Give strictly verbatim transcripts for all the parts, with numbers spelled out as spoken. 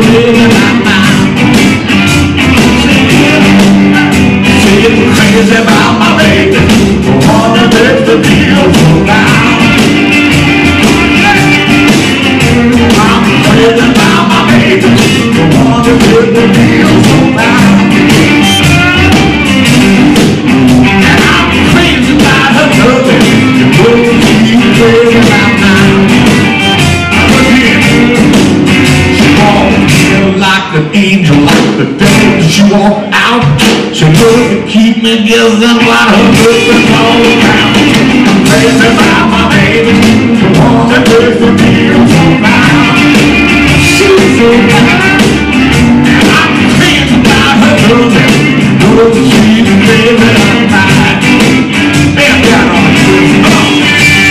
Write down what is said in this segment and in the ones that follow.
living out now. She's crazy about my baby, the one that makes the deal so loud. I'm crazy about my baby, the one that makes the deal so loud. And I'm crazy about her loving, the way she's living out now. Like an angel, like the devil, she walked out. She looked to keep me guessing while her husband's all around. I'm crazy about my baby, the one that makes the deal so loud. She's so loud. And I'm crazy about her loving, the way she's living up night. Man, got on it. Come on.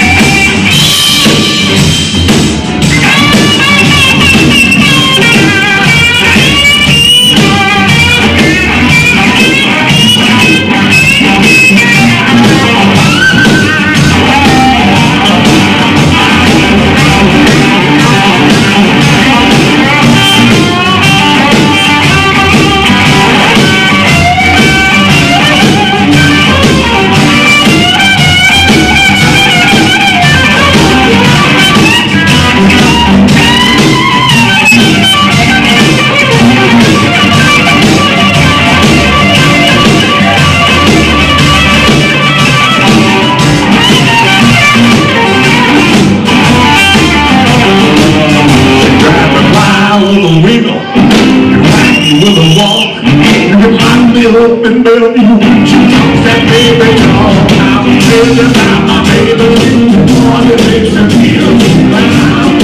Up and down you, she talks that baby talk. I'm crazy about my baby, the one that makes me feel so loud.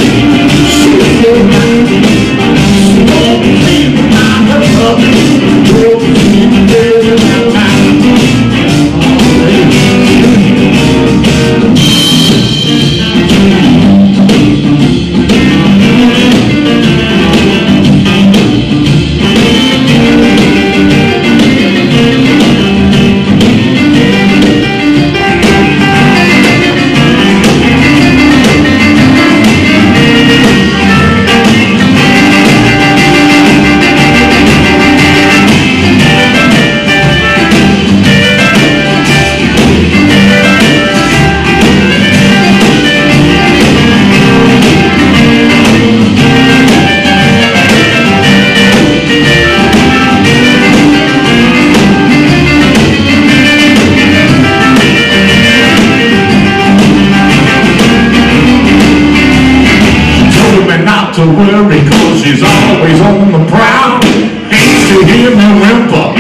She's so loud. She won't be crazy about her loving, the way she's living that time. To worry, cause she's always on the prowl. Ain't to hear me whimper